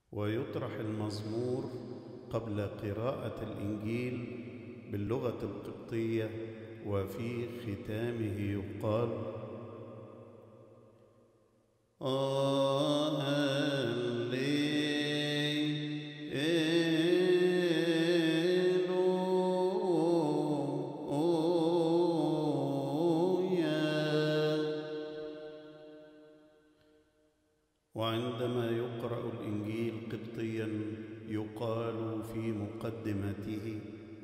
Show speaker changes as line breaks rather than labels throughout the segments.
ويطرح المزمور قبل قراءة الإنجيل باللغة القبطية، وفي ختامه يقال: وعندما يقرأ الإنجيل قبطياً يقال في مقدمته: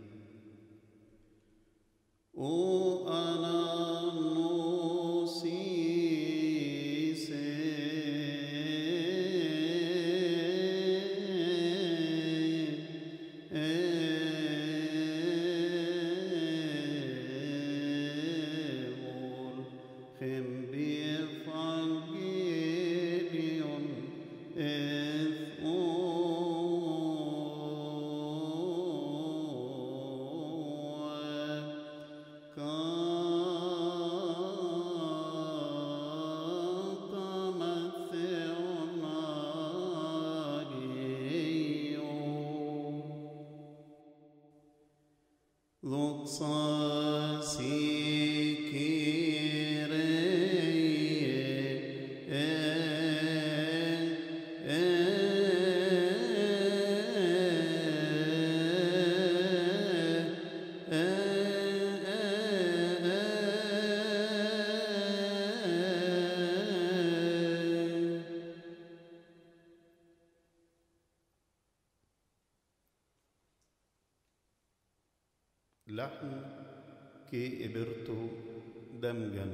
لحن كي إبرتو دمجا.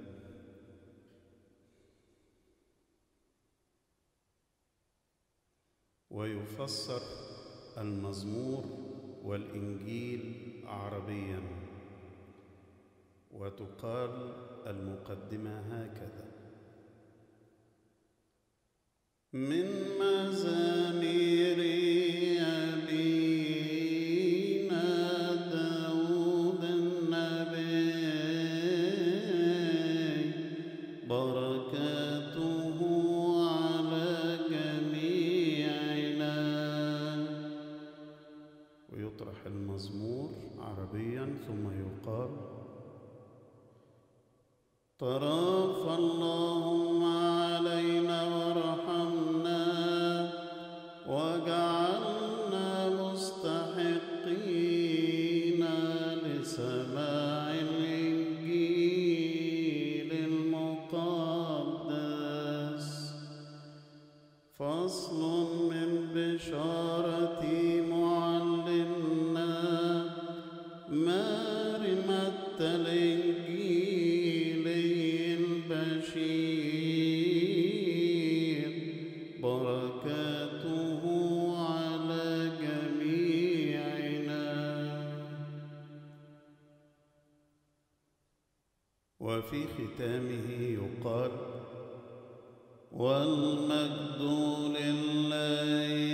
ويفسر المزمور والإنجيل عربيا، وتقال المقدمة هكذا: من مزامير أبينا داود النبي، بركاته على جميعنا. ويطرح المزمور عربيا ثم يقال: طرف اللهم علينا وارحمنا، وجعلنا مستحقين لسماع الإنجيل المقدس. فصل من بشارة معلمنا مريمة الإنجيل البشير، بركاته على جميعنا. وفي ختامه يقال: والمجد لله